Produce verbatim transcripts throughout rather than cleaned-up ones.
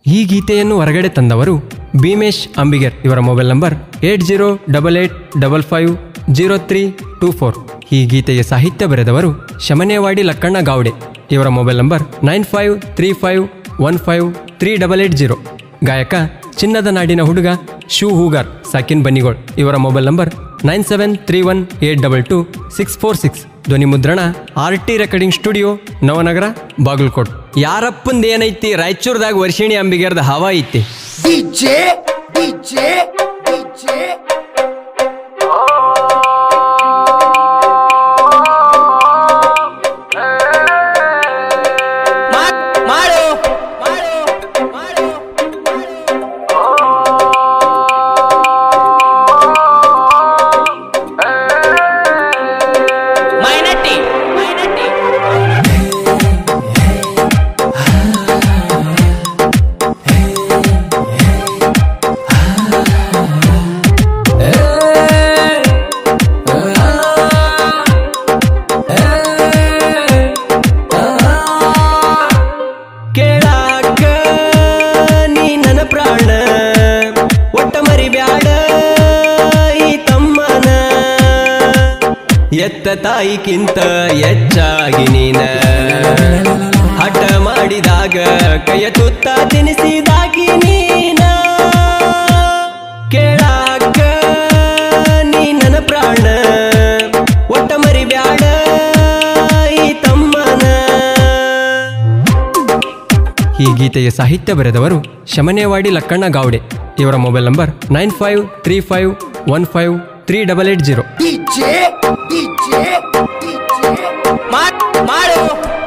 ಈ ಗೀತೆಯನ್ನು ಹೊರಗಡೆ ತಂದವರು ಭೀಮೇಶ್ ಅಂಬಿಗರ್. ಇವರ mobile number eight zero double eight double five zero three two four. ಈ ಗೀತೆಗೆ ಸಾಹಿತ್ಯ ಬರೆದವರು ಶಮನೇವಾಡಿ ಲಕ್ಕಣ್ಣ ಗಾವಡೆ. ಇವರ mobile number nine five three five one five three double eight zero. ಗಾಯಕ ಚಿನ್ನದ ನಾಡಿನ ಹುಡುಗ ಶೂ ಹೂಗಾರ್ ಸಾಕಿನ್ ಬನ್ನಿಗೋಳ್. ಇವರ mobile number nine seven three one eight double two six four six. ಧ್ವನಿ ಮುದ್ರಣ R T recording studio, Navanagar, Bagalkot. ಯಾರಪ್ಪಂದ ಏನೈತಿ, ರಾಯಚೂರ್ದಾಗ ವರ್ಷಿಣಿ ಅಂಬಿಗರ್ದ ಹವಾ ಐತಿ. ಡಿಜೆ ಡಿಜೆ ಡಿಜೆ ಎತ್ತ ತಾಯಿಗಿಂತ ಹೆಚ್ಚಾಗಿ ನೀನ ಹಠ ಮಾಡಿದಾಗ ಕೈಯ ತುತ್ತ ತಿನಿಸಿದಾಗಿ ನೀನ ಕೇಳಾಕ ನೀ ನನ್ನ ಪ್ರಾಣ ಒಟ್ಟ ಮರಿಬ್ಯಾಡ ಈ ತಮ್ಮನ. ಈ ಗೀತೆಗೆ ಸಾಹಿತ್ಯ ಬರೆದವರು ಶಮನೇವಾಡಿ ಲಕ್ಕಣ್ಣ ಗಾವಡೆ. ಇವರ mobile number nine five three five one five three double eight zero. DJ DJ DJ ಮಾಡು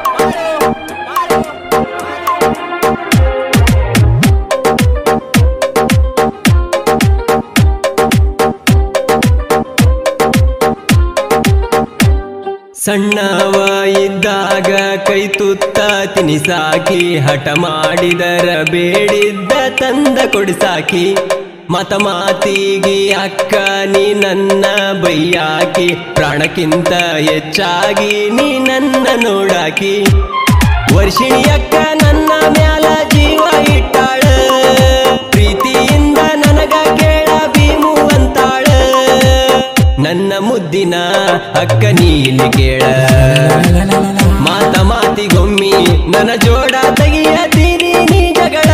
ಸಣ್ಣವ ಇದ್ದಾಗ ಕೈ ತುತ್ತ ತಿನಿಸಾಕಿ ಹಠ ಮಾಡಿದರ ಬೇಡಿದ್ದ ತಂದ ಕೊಡಿಸಾಕಿ ಮತ ಮಾತಿಗಿ ಅಕ್ಕ ನೀ ನನ್ನ ಬೈಯಾಕಿ ಪ್ರಾಣಕ್ಕಿಂತ ಹೆಚ್ಚಾಗಿ ನೀ ನನ್ನ ನೋಡಾಕಿ ವರ್ಷಿಣಿ ಅಕ್ಕ ನನ್ನ ಮ್ಯಾಲ ಜೀವ ಇಟ್ಟಾಳ ಪ್ರೀತಿಯಿಂದ ನನಗ ಕೇಳ ಭೀಮು ಅಂತಾಳ ನನ್ನ ಮುದ್ದಿನ ಅಕ್ಕ ನೀಲಿ ಕೇಳ ಮಾತ ಮಾತಿಗೊಮ್ಮಿ ನನ್ನ ಜೋಡ ತೆಗಿಯತೀರಿ ನೀ ಜಗಳ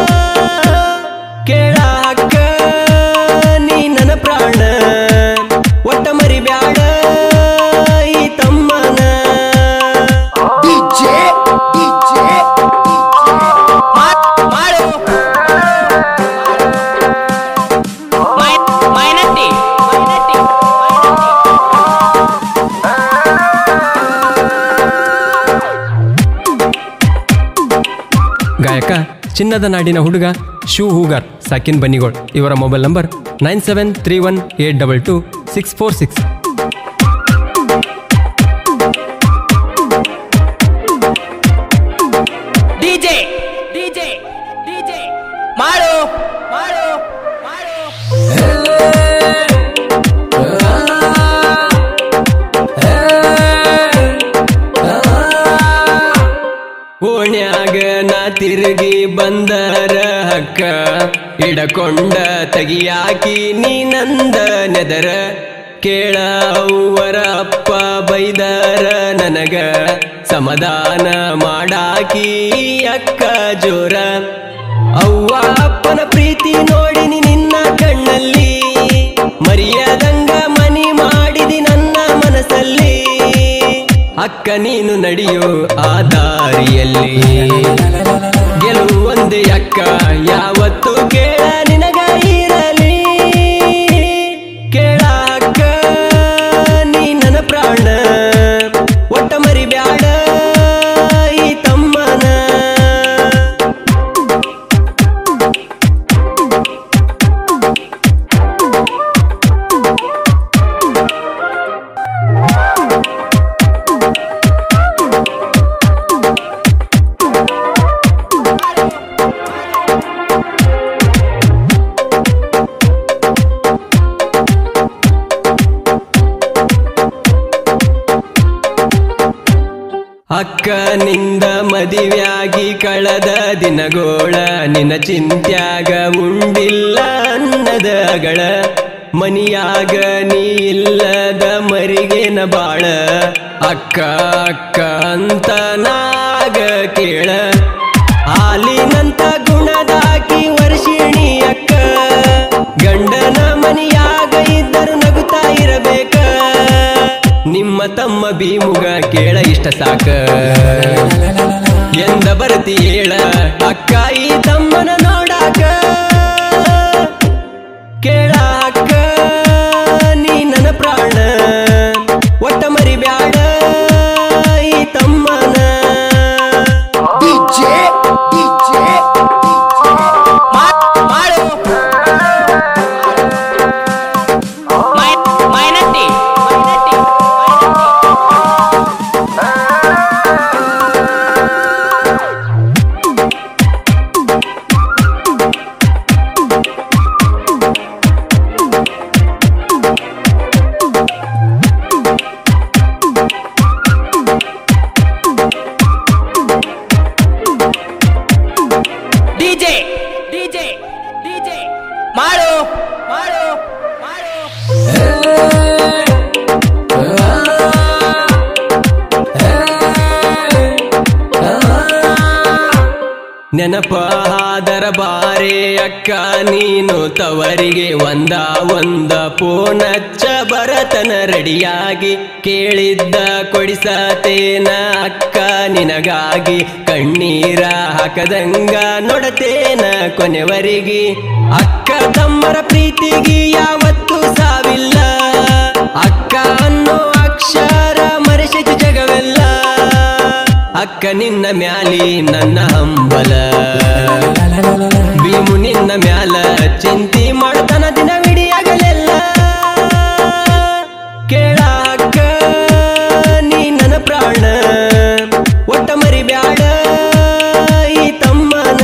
ಕೇಳ ಅಕ್ಕ ನೀ ನನ್ನ ಪ್ರಾಣ ಒಟ್ಟ ಮರಿಬ್ಯಾಡ ಈ ತಮ್ಮನ. ಡಿಜೆ ಡಿಜೆ ಮಾಡು ಮೈನಟ್ಟಿ ಗಾಯಕ ಚಿನ್ನದ ನಾಡಿನ ಹುಡುಗ ಶೂ ಹೂಗಾರ್ ಸಾಕಿನ್ ಬನ್ನಿಗೋಳ್. ಇವರ mobile number nine seven three one eight double two six four six. DJ DJ DJ ಮಾಡು ಮಾಡು ಮಾಡು ಓಣ್ಯಾಗ ನಾ ತಿರುಗಿ ಬಂದರ ಹಕ್ಕ ಹಿಡಕೊಂಡ ತೆಗಿಯಾಕಿ ನೀ ನಂದ ನೆದರ ಕೇಳ ಅವ್ವರ ಅಪ್ಪ ಬೈದರ ನನಗ ಸಮಾಧಾನ ಮಾಡಾಕಿ ಅಕ್ಕ ಜೋರ ಅವ್ವ ಅಪ್ಪನ ಪ್ರೀತಿ ನೋಡಿನಿ ನಿನ್ನ ಕಣ್ಣಲ್ಲಿ ಮರಿಯದಂಗ ಮನಿ ಮಾಡಿದಿ ನನ್ನ ಮನಸ್ಸಲ್ಲಿ ಅಕ್ಕ ನೀನು ನಡೆಯೋ ಆ ದಾರಿಯಲ್ಲಿ ಗೆಲುವೊಂದೇ ಅಕ್ಕ ಯಾವತ್ತು ಕೇಳ ನಿನಗ ಇರಲಿ ಕೇಳ ಅಕ್ಕ ನೀ ನನ್ನ ಪ್ರಾಣ ಒಟ್ಟ ಮರಿಬ್ಯಾಡ ಈ ತಮ್ಮನ. ಅಕ್ಕ ನಿಂದ ಮದಿವ್ಯಾಗಿ ಕಳೆದ ದಿನಗೋಳ ನಿನ್ನ ಚಿಂತ್ಯಾಗ ಉಂಡಿಲ್ಲ ಅನ್ನದಗಳ ಮನಿಯಾಗ ನೀ ಇಲ್ಲದ ಮರಿಗೇನ ಬಾಳ ಅಕ್ಕ ಅಕ್ಕ ಅಂತ ನಾಗ ಕೇಳ ಹಾಲಿನಂತ ಗುಣದಾಕಿ ವರ್ಷಿಣಿ ಅಕ್ಕ ಗಂಡನ ಮನಿಯಾಗ ಇದ್ದರು ನಗುತ್ತಾ ಇರಬೇಕ ನಿಮ್ಮ ತಮ್ಮ ಭೀಮುಗ ಕೇಳ ಇಷ್ಟ ಸಾಕ ಎಂದ ಬರತಿ ಹೇಳ ಅಕ್ಕ ಈ ತಮ್ಮನ ನೋಡಾಕ ಕೇಳ ಅಕ್ಕ ನೀ ನನ್ನ ಪ್ರಾಣ ಒಟ್ಟ ಮರಿ ಬ್ಯಾಡ ಈ ತಮ್ಮನ ಡಿಜೆ ಡಿಜೆ ಮಾಡು ಮೈನಟ್ಟಿ ಡಿಜೆ ಡಿಜೆ ಡಿಜೆ ಮಾಡು ಮಾಡು ಮಾಡು ನೆನಪಾದರ ಬಾರೆ ಅಕ್ಕ ನೀನು ತವರಿಗೆ ಒಂದ ಒಂದ ಪೋನಚ್ಚ ಬರತನ ರೆಡಿಯಾಗಿ ಕೇಳಿದ್ದ ಕೊಡಿಸತೇನ ಅಕ್ಕ ನಿನಗಾಗಿ ಕಣ್ಣೀರ ಹಾಕದಂಗ ನೋಡತೇನ ಕೊನೆವರಿಗೆ ಅಕ್ಕ ತಮ್ಮರ ಪ್ರೀತಿಗೆ ಯಾವತ್ತೂ ಸಾವಿಲ್ಲ ಅಕ್ಕ ಅನ್ನೋ ಅಕ್ಷರ ಮರೆಸಿತು ಜಗವೆಲ್ಲ ಅಕ್ಕ ನಿನ್ನ ಮ್ಯಾಲಿ ನನ್ನ ಹಂಬಲ ಭೀಮು ನಿನ್ನ ಮ್ಯಾಲ ಚಿಂತಿ ಮಾಡತನ ದಿನವಿಡಿಯಾಗಲೆಲ್ಲ ಕೇಳ ಅಕ್ಕ ನೀ ನನ್ನ ಪ್ರಾಣ ಒಟ್ಟ ಮರಿ ಬ್ಯಾಡ ಈ ತಮ್ಮನ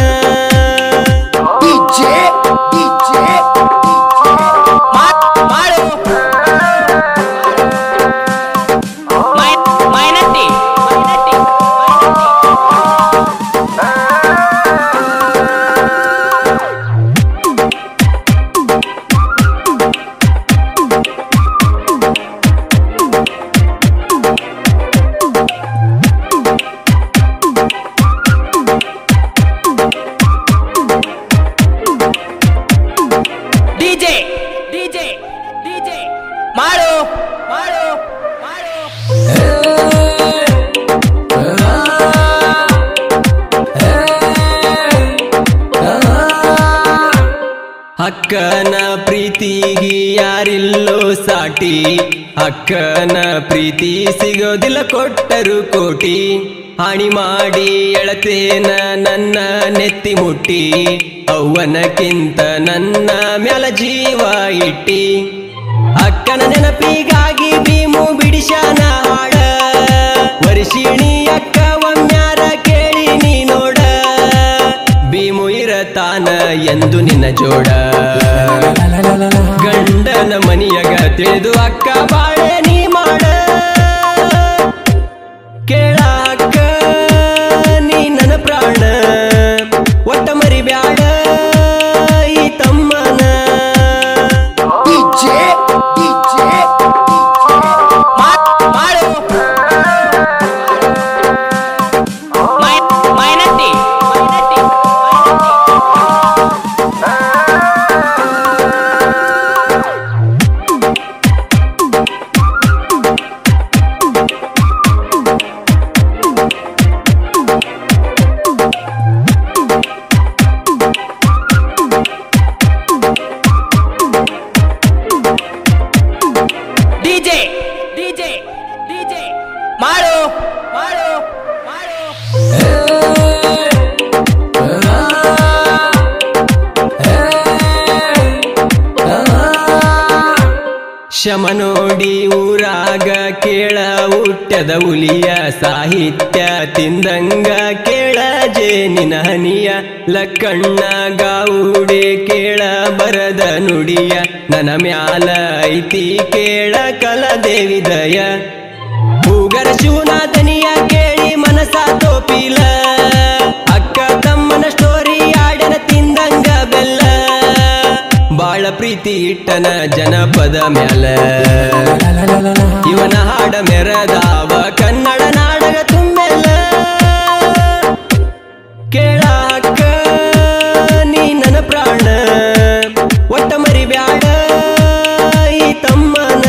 ಡಿಜೆ ಡಿಜೆ ಮಾಡು ಮೈನಟ್ಟಿ ಡಿಜೆ ಡಿಜೆ ಡಿಜೆ ಮಾಡು ಮಾಡು ಮಾಡು ಅಕ್ಕನ ಪ್ರೀತಿಗೆ ಯಾರಿಲ್ಲೋ ಸಾಟಿ ಅಕ್ಕನ ಪ್ರೀತಿ ಸಿಗೋದಿಲ್ಲ ಕೊಟ್ಟರು ಕೋಟಿ ಹಾಣಿ ಮಾಡಿ ಎಳತೇನ ನನ್ನ ನೆತ್ತಿ ಮುಟ್ಟಿ ಅವ್ವನಕ್ಕಿಂತ ನನ್ನ ಮ್ಯಾಲ ಜೀವ ಇಟ್ಟಿ ಅಕ್ಕನ ನೆನಪಿಗಾಗಿ ಭೀಮು ಬಿಡಿಶಾನ ಹಾಡ ವರ್ಷಿಣಿ ಅಕ್ಕ ಒಮ್ಮ್ಯಾರ ಕೇಳಿ ನೀ ನೋಡ ಭೀಮು ಇರತಾನ ಎಂದು ನಿನ್ನ ಜೋಡ ಗಂಡನ ಮನಿಯಗ ತಿಳಿದು ಅಕ್ಕ ಬಾಳೆ ನೀ ಮಾಡ ಕೇಳ ಅಕ್ಕ ನೀ ನನ್ನ ಪ್ರಾಣ ಒಟ್ಟ ಮರಿ ಬ್ಯಾಡ ಈ ತಮ್ಮನ ಡಿಜೆ ಡಿಜೆ ಮಾಡು ಮೈನಟ್ಟಿ ಡಿಜೆ ಡಿಜೆ ಡಿಜೆ ಮಾಡು ಮಾಡು ಮಾಡು ಶಮ ನೋಡಿ ಊರಾಗ ಕೇಳ ಹುಟ್ಟದ ಹುಲಿಯ ಸಾಹಿತ್ಯ ತಿಂದಂಗ ಕೇಳ ಜೇನಿನ ಹನಿಯ ಲಕ್ಕಣ್ಣ ಗಾವುಡೆ ಕೇಳ ಬರದ ನುಡಿಯ ನನ್ನ ಮ್ಯಾಲ ಐತಿ ಕೇಳ ಕಲದೇವಿ ದಯ ಹೂಗರ ಶಿವನಾಥನಿಯ ಕೇಳಿ ಫೀಲ ಅಕ್ಕ ತಮ್ಮನ ಸ್ಟೋರಿ ಆಡನ ತಿಂದಂಗ ಬೆಲ್ಲ ಬಾಳ ಪ್ರೀತಿ ಇಟ್ಟನ ಜನಪದ ಮ್ಯಾಲ ಇವನ ಹಾಡ ಮೆರದಾವ ಕನ್ನಡ ನಾಡಗ ತುಂಬೆಲ್ಲ ಕೇಳಾಕ ನೀ ನನ್ನ ಪ್ರಾಣ ಒಟ್ಟ ಮರಿಬ್ಯಾಡ ಈ ತಮ್ಮನ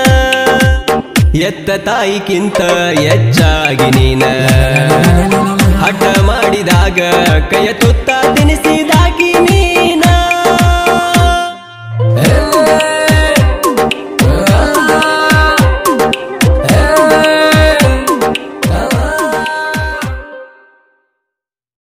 ಎತ್ತ ತಾಯಿಗಿಂತ ಹೆಚ್ಚಾಗಿ ನೀನ ಹಠ ಮಾಡಿದಾಗ ಕೈಯ ತುತ್ತ ತಿನಿಸಿದ